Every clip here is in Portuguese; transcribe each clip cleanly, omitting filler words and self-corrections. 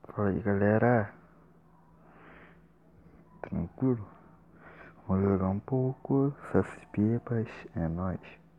Fala aí, galera. Tranquilo? Vamos jogar um pouco. Essas pipas. É nóis.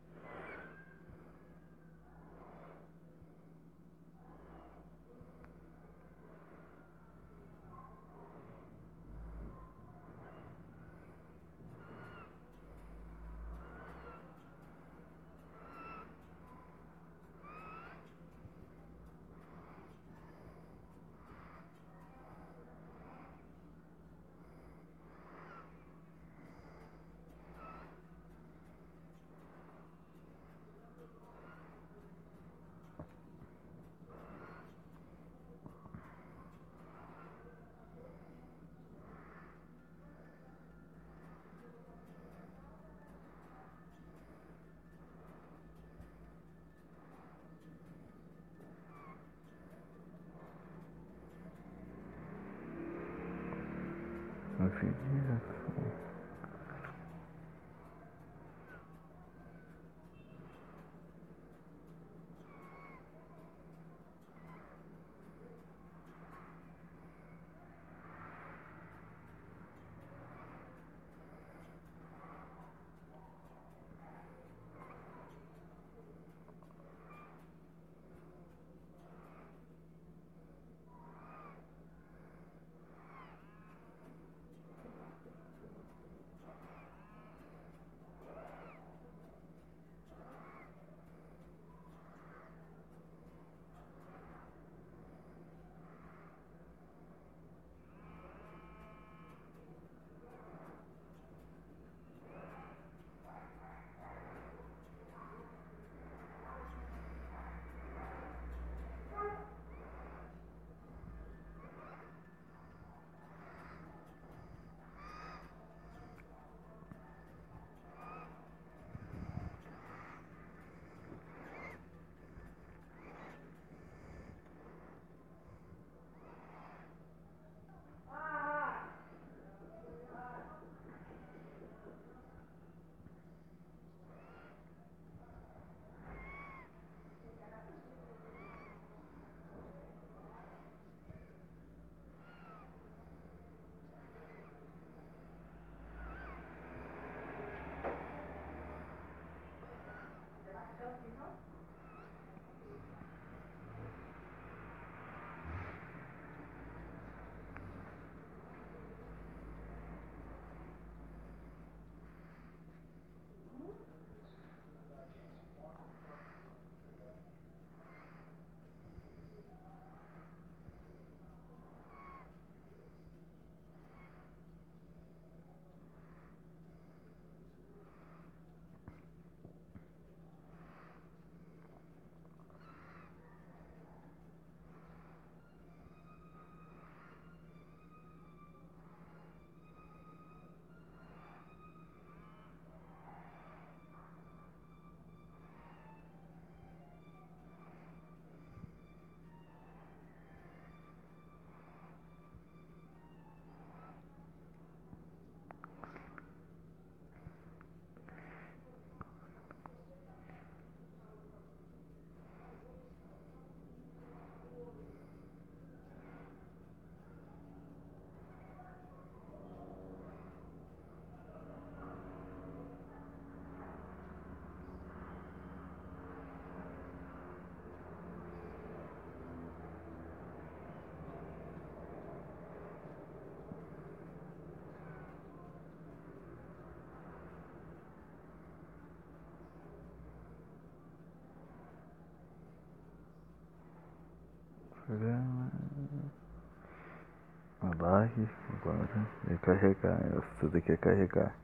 Confia. Programa. Alargue. Agora. E carregar. Isso tudo aqui é carregar.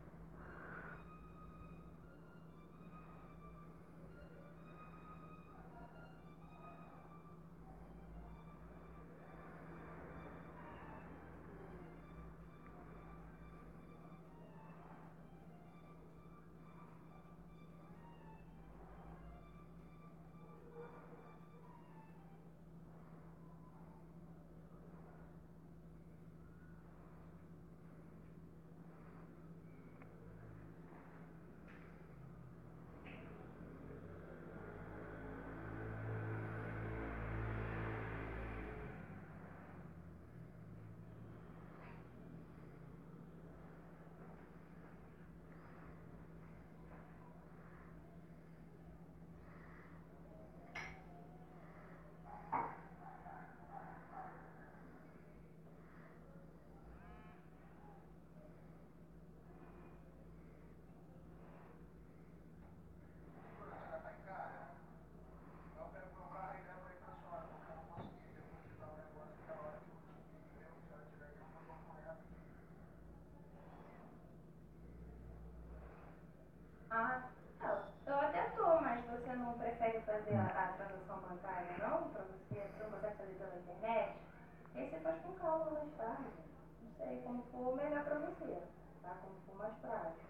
Aí você faz com calma mais tarde. Não sei, como for melhor pra você, tá? Como for mais prático.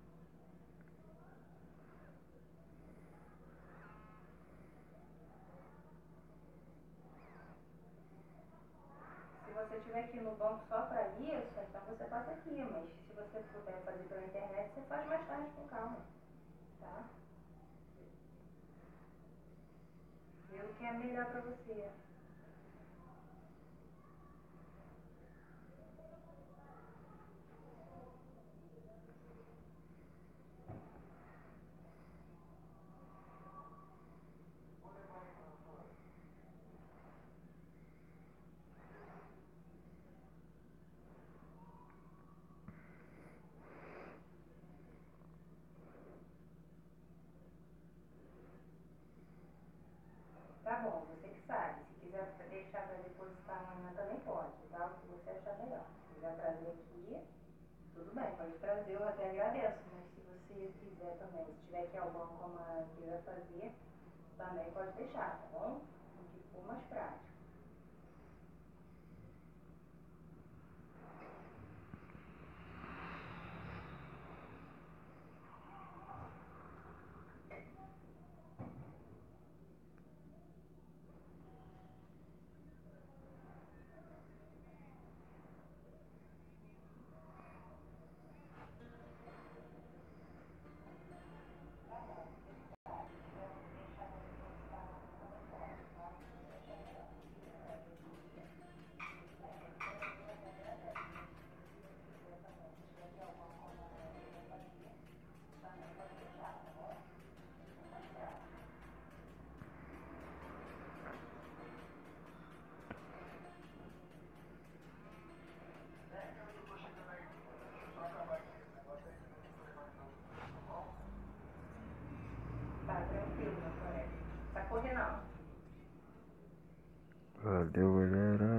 Se você tiver que ir no banco só pra isso, então você passa aqui. Mas se você puder fazer pela internet, você faz mais tarde com calma, tá? Vê o que é melhor pra você. Tá bom, você que sabe. Se quiser deixar pra depositar amanhã também pode, tá? O que você achar melhor. Se quiser trazer aqui, tudo bem, pode trazer, eu até agradeço. Mas se você quiser também, se tiver que ir ao banco amanhã e quiser fazer, também pode deixar, tá bom? O que for mais prático. Tá tranquilo, meu colega. Tá correndo não. Valeu, galera.